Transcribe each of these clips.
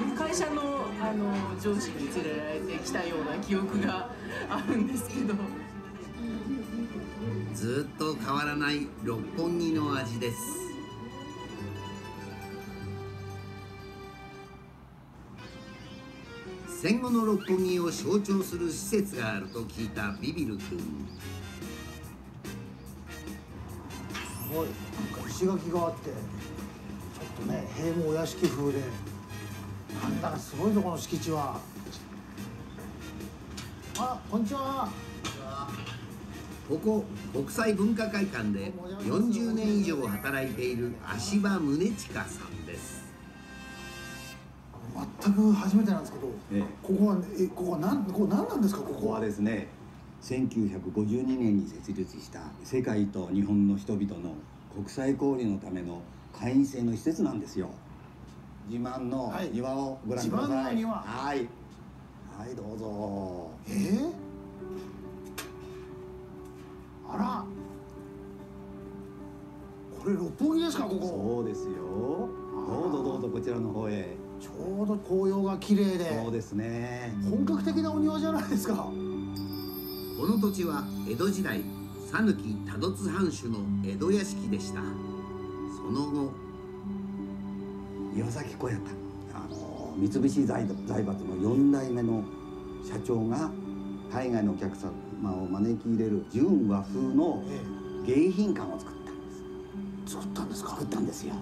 会社の上司に連れられてきたような記憶があるんですけど。 ずっと変わらない六本木の味です。戦後の六本木を象徴する施設があると聞いたビビる君。 すごい、なんか石垣があって、ちょっとね、塀もお屋敷風で、なんだかすごいところの敷地は。あ、こんにちは。 ここ国際文化会館で40年以上働いている足場宗親さんです。 全く初めてなんですけど、 ええ、 ここは何なんですか。 ここはですね、1952年に設立した世界と日本の人々の国際交流のための会員制の施設なんですよ。自慢の庭をご覧ください。 自慢の庭。 はい、はい、どうぞ。 あら、これ六本木ですか、ここ。 そうですよ。どうぞどうぞ、こちらの方へ。 ちょうど紅葉が綺麗で。 そうですね。 本格的なお庭じゃないですか。 この土地は江戸時代讃岐多度津藩主の江戸屋敷でした。その後岩崎小屋田、三菱財閥の4代目の社長が海外のお客様を招き入れる純和風の迎賓館を作ったんです。 作ったんですか。 作ったんですよ。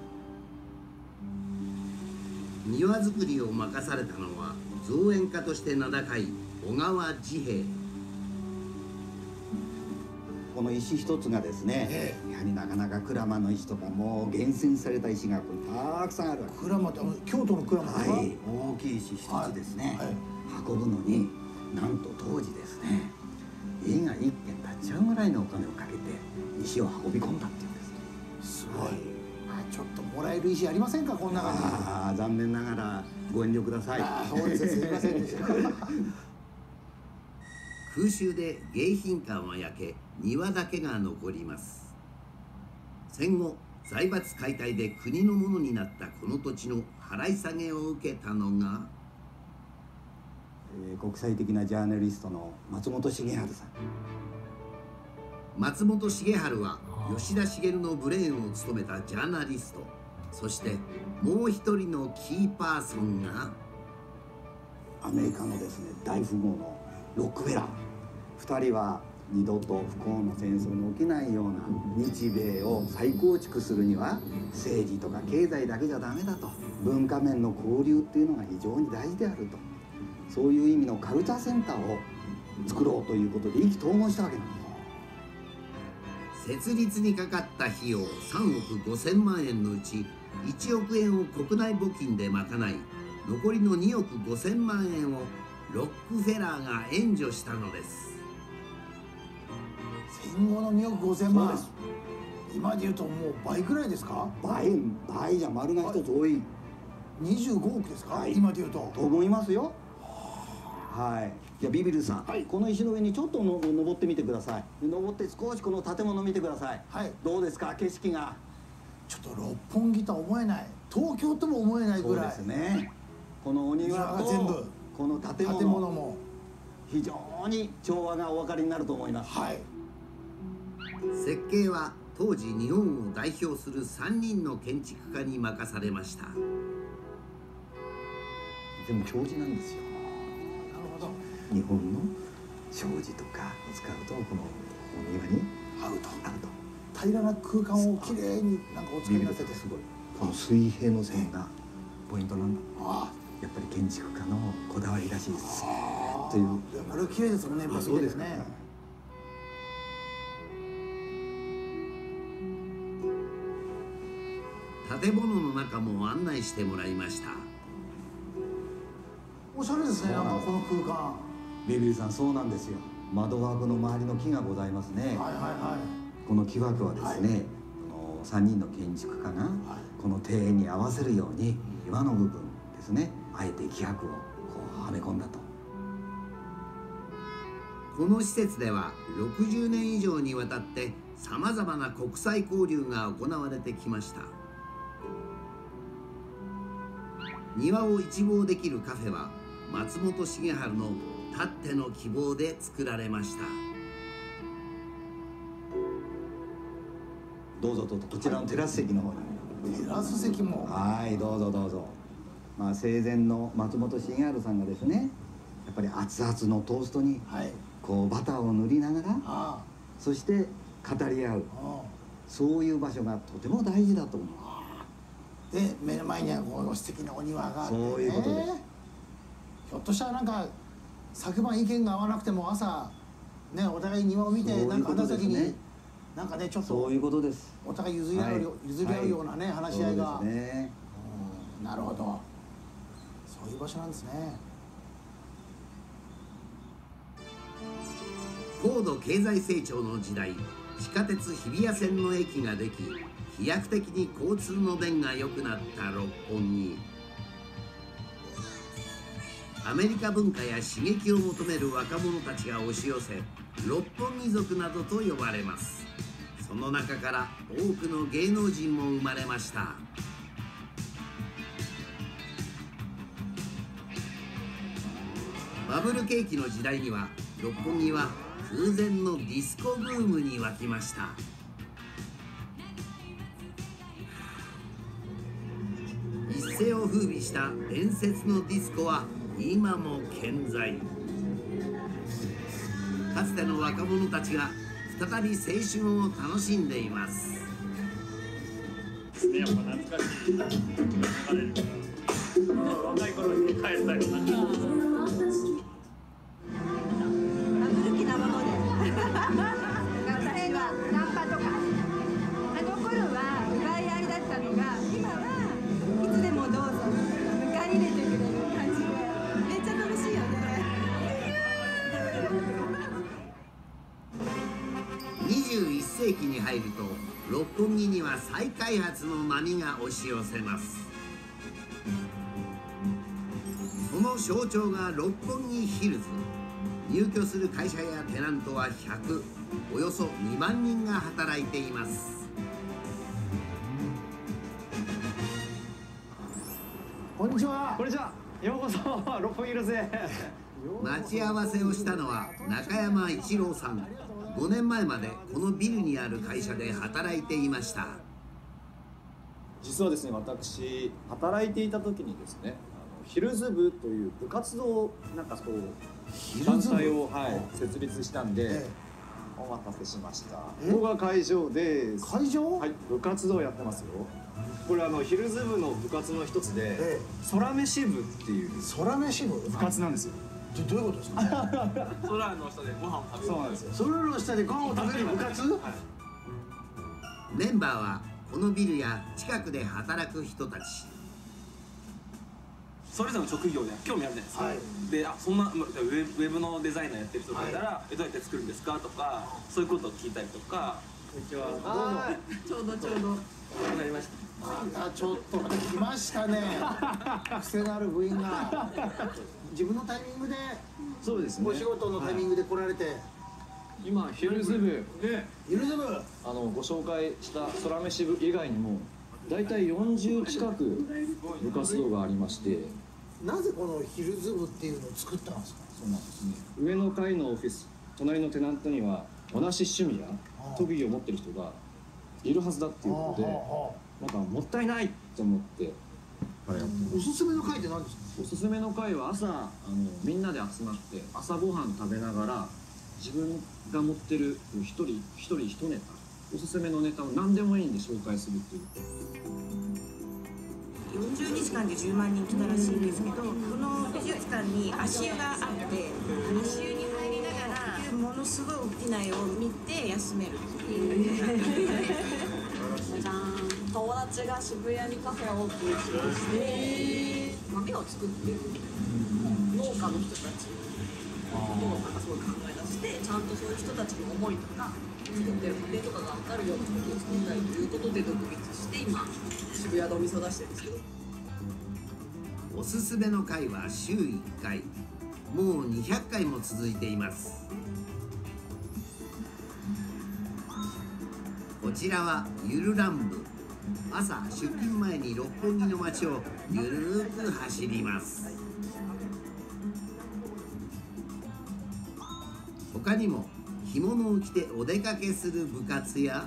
庭作りを任されたのは造園家として名高い小川治兵衛。 この石一つがですね、やはりなかなか鞍馬の石とかもう厳選された石がたくさんあるわけ。 鞍馬って京都の鞍馬ですか。 はい、大きい石一つですね、運ぶのになんと当時ですね、家が1軒建っちゃうぐらいのお金をかけて石を運び込んだっていうんです。 すごい。ちょっともらえる石ありませんか、この中に。 ああ、残念ながらご遠慮ください。 そうです、すみませんでした。 空襲で迎賓館は焼け、庭だけが残ります。戦後財閥解体で国のものになったこの土地の払い下げを受けたのが、 国際的なジャーナリストの松本重治さん。 松本重治は吉田茂のブレーンを務めたジャーナリスト。そしてもう一人のキーパーソンがアメリカのですね、大富豪のロックフェラー。2人は二度と不幸な戦争の起きないような日米を再構築するには政治とか経済だけじゃダメだと、文化面の交流っていうのが非常に大事であると、そういう意味のカルチャーセンターを作ろうということで意気投合したわけなんです。 設立にかかった費用3億5000万円のうち1億円を国内募金で賄い、残りの2億5000万円をロックフェラーが援助したのです。 戦後の2億5000万。そうです。今でいうともう倍くらいですか。 倍じゃ丸が一つ多い。 25億ですか、 はい、 今でいうと。 と思いますよ。はい。じゃあビビるさん、はい、この石の上にちょっと登ってみてください。登って少しこの建物見てください。はい。どうですか、景色が。 ちょっと六本木とは思えない、東京とも思えないぐらい。 そうですね。このお庭と全部この建物も非常に調和がお分かりになると思います。はい。 設計は当時日本を代表する3人の建築家に任されました。 全部障子なんですよ。 なるほど。 日本の障子とかを使うとこのお庭に合うと。平らな空間をきれいになんかお作りになってて、すごい。 この水平の線がポイントなんだ。やっぱり建築家のこだわりらしいです。という。 これ綺麗ですもんね。やっぱそうですね。 建物の中も案内してもらいました。 おしゃれですね、なんかこの空間。 ビビるさん、そうなんですよ。窓枠の周りの木がございますね。この木枠はですね、この3人の建築家がこの庭園に合わせるように岩の部分ですね、あえて木枠をこうはめ込んだと。 この施設では60年以上にわたってさまざまな国際交流が行われてきました。 庭を一望できるカフェは松本重治のたっての希望で作られました。 どうぞどうぞ、こちらのテラス席の方に。 テラス席も。 はい、どうぞどうぞ。まあ生前の松本重治さんがですね、やっぱり熱々のトーストにはい。 こうバターを塗りながら、 あそして語り合う、 あ。 そういう場所がとても大事だと思う。 で目の前にはこの素敵なお庭があってね。 そういうことです。 ひょっとしたらなんか昨晩意見が合わなくても朝ねお互い庭を見てそういうなんかことですね話先になんかねちょっとそういうことです。 お互い譲り合う、 はい譲り合うようなね、話し合いが。 そうですね。 なるほど。そういう場所なんですね。 高度経済成長の時代、地下鉄日比谷線の駅ができ、飛躍的に交通の便が良くなった六本木。アメリカ文化や刺激を求める若者たちが押し寄せ、六本木族などと呼ばれます。その中から多くの芸能人も生まれました。バブル景気の時代には六本木は空前のディスコブームに沸きました。一世を風靡した伝説のディスコは今も健在。かつての若者たちが再び青春を楽しんでいます。 やっぱ懐かしい気持ちが流れるから、若い頃に帰ったような。 古きなものです。それがナンパとか、あの頃は奪い合いだったのが、今はいつでもどうぞ迎え入れてくれる感じで、めっちゃ楽しいよね。 21世紀に入ると六本木には再開発の波が押し寄せます。その象徴が六本木ヒルズ。入居する会社やテナントは100、およそ2万人が働いています。 こんにちは。 こんにちは。ようこそ六本木ヒルズへ。 待ち合わせをしたのは中山一郎さん。5年前までこのビルにある会社で働いていました。 実はですね、私働いていた時にですね、ヒルズ部という部活動なんかそう団体を、設立したんで、お待たせしました。ここが会場です。 会場？ はい、部活動やってますよ。これヒルズ部の部活の一つで、空飯部っていう空飯部部活なんですよ。 どういうことですか？ 空の下でご飯を食べる。そうなんですよ。 空の下でご飯を食べる部活？ メンバーはこのビルや近くで働く人たち。 それぞれの職業で興味あるじゃないですか、はい、でそんなウェブのデザイナーやってる人がいたら、どうやって作るんですかとか、そういうことを聞いたりとか。 こんにちは。 ちょうどなりました。 ちょっと来ましたね。癖のある部員が自分のタイミングで、 そうですね、 お仕事のタイミングで来られて、 今ヒルズ部でヒルズ部ご紹介した空飯部以外にもだいたい40近く部活動がありまして、 なぜこのヒルズ部っていうのを作ったんですか？ そうなんですね。上の階のオフィス、隣のテナントには同じ趣味や特技を持ってる人がいるはずだっていうことで、なんかもったいないと思っておすすめの会って何ですか？ おすすめの会は朝みんなで集まって朝ごはん食べながら自分が持ってる一人一ネタ、おすすめのネタを何でもいいんで紹介するっていう。 40日間で10万人来たらしいんですけど、この美術館に足湯があって、足湯に入りながらものすごい大きな絵を見て休めるっていう。じゃん、友達が渋谷にカフェをオープンしまして、豆を作ってる農家の人たちをなんかすごい考え出して、ちゃんとそういう人たちの思いとか作ってる家庭とかが分かるようなことを作りたいということで独立して今渋谷でお店を出してるんですけど。 おすすめの会は週1回、もう200回も続いています。こちらはゆるラン部。 朝出勤前に六本木の街をゆるーく走ります。他にも着物を着てお出かけする部活や、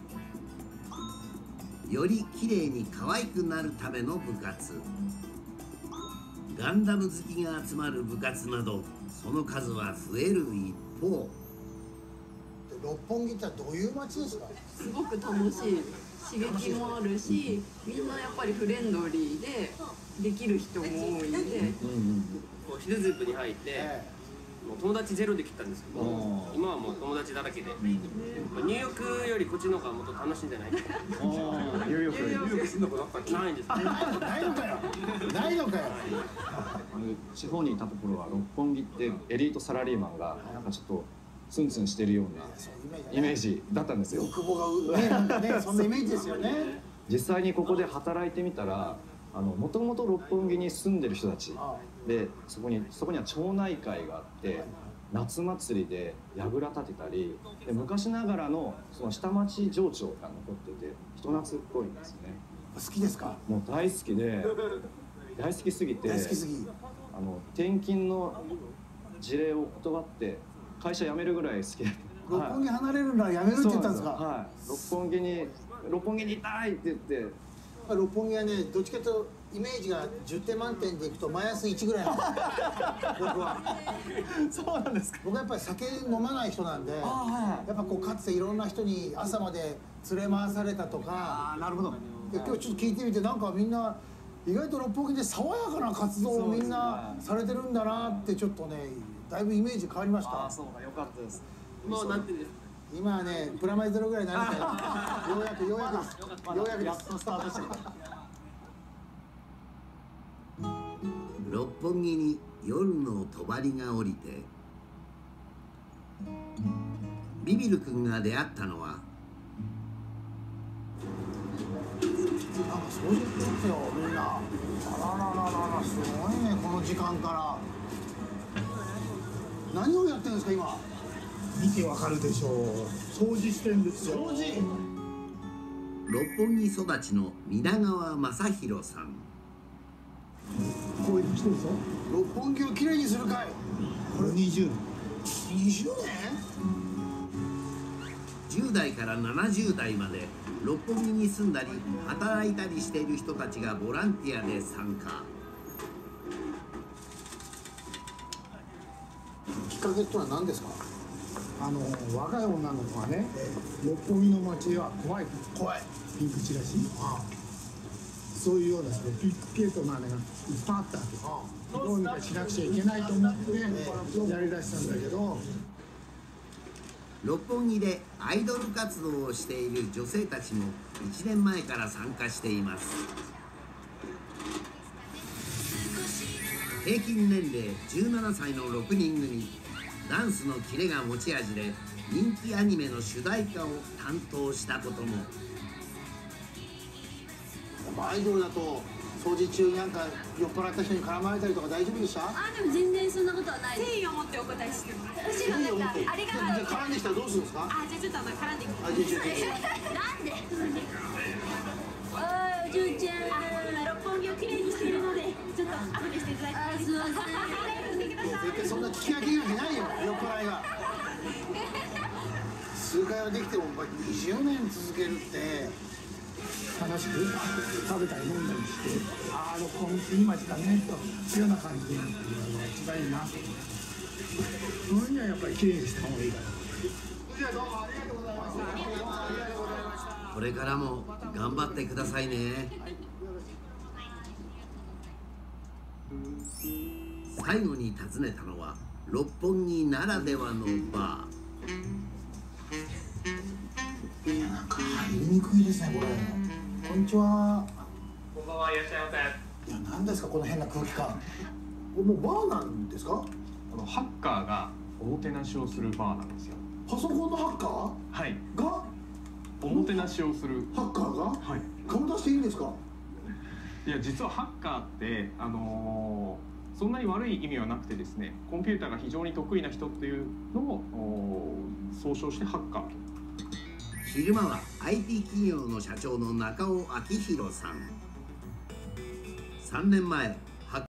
より綺麗に可愛くなるための部活、ガンダム好きが集まる部活など、その数は増える一方。 六本木ってどういう街ですか？ すごく楽しい、刺激もあるし、みんなやっぱりフレンドリーでできる人も多いんで、 こうヒルズープに入って、もう友達ゼロで来たんですけど、今はもう友達だらけで、ニューヨークよりこっちの方がもっと楽しいんじゃないか。 ニューヨーク住んだことあったっけ？ ないんです。 ないのかよ。ないのかよ。 地方にいたところは六本木ってエリートサラリーマンがなんかちょっとツンツンしてるようなイメージだったんですよ。 欲望がね、なんかね、そんなイメージですよね。 実際にここで働いてみたら、もともと六本木に住んでる人たちで、そこには町内会があって、夏祭りで櫓立てたりで、昔ながらのその下町情緒が残ってて人懐っこいんですね。 好きですか？ もう大好きで、大好きすぎて、 大好きすぎ。 転勤の事例を断って会社辞めるぐらい好きだった。 六本木離れるならやめるって言ったんですか？ はい。六本木にいたいって言って。 六本木はね、どっちかというとイメージが10点満点でいくとマイナス1ぐらいなんです。僕は。 そうなんですか。 僕はやっぱり酒飲まない人なんで、やっぱこうかつていろんな人に朝まで連れ回されたとか。 なるほど。 今日ちょっと聞いてみて、なんかみんな意外と六本木で爽やかな活動をみんなされてるんだなって、ちょっとね、だいぶイメージ変わりました。 そうだ、よかったです。 もうなんていうんですか。 今はね、プラマイゼロぐらいになりましたよ。ようやくです。ようやくです。 やっとスタートしてきた。 六本木に夜の帳が降りて、ビビる君が出会ったのは、 なんか掃除してますよ、みんな。あらららら、すごいね、この時間から。何をやってるんですか、今。 見てわかるでしょう。掃除してんですよ。 掃除。 六本木育ちの皆川正弘さん。 こういう人でしょ。 六本木をきれいにする会。 これ20年。 20年 ？10代から70代まで六本木に住んだり働いたりしている人たちがボランティアで参加。 きっかけってのは何ですか？ 若い女の子がね、六本木の街は怖い。 怖い。 ピンクチラシ。そういうようなピックゲートのあれがいっぱいあったわけ。どうにかしなくちゃいけないと思ってやりだしたんだけど。 六本木でアイドル活動をしている女性たちも1年前から参加しています。平均年齢17歳の6人組。ダンスのキレが持ち味で人気アニメの主題歌を担当したことも。 アイドルだと掃除中になんか酔っ払った人に絡まれたりとか大丈夫でした？ でも全然そんなことはないです。 誠意を持ってお答えしてます。 むしろなんかありがとう。 じゃあ絡んできたらどうするんですか？ じゃあちょっと絡んできます。 なんで？おい、お嬢ちゃん。 六本木をきれいにしているので、ちょっと後でしていただいて。 すいません。 絶対そんな聞き飽きるわけないよ、酔っ払いが。数回はできても20年続けるって楽しく食べたり飲んだりして、六本木いい街だねというような感じになっているのが一番いいなと思います。そのにはやっぱりきれいにした方がいいから。 これからも頑張ってくださいね。最後に訪ねたのは六本木ならではのバー。 なんか入りにくいですね、これ。こんにちは。 こんばんは、いらっしゃいませ。 いや、何ですかこの変な空気感。これもうバーなんですか？ ハッカーがおもてなしをするバーなんですよ。 パソコンのハッカはいーがおもてなしをする。 ハッカーがはい。 顔出していいんですか？ いや、実はハッカーってそんなに悪い意味はなくてですね、コンピューターが非常に得意な人っていうのを総称してハッカーと。 昼間は IT 企業の社長の中尾明宏さん。3年前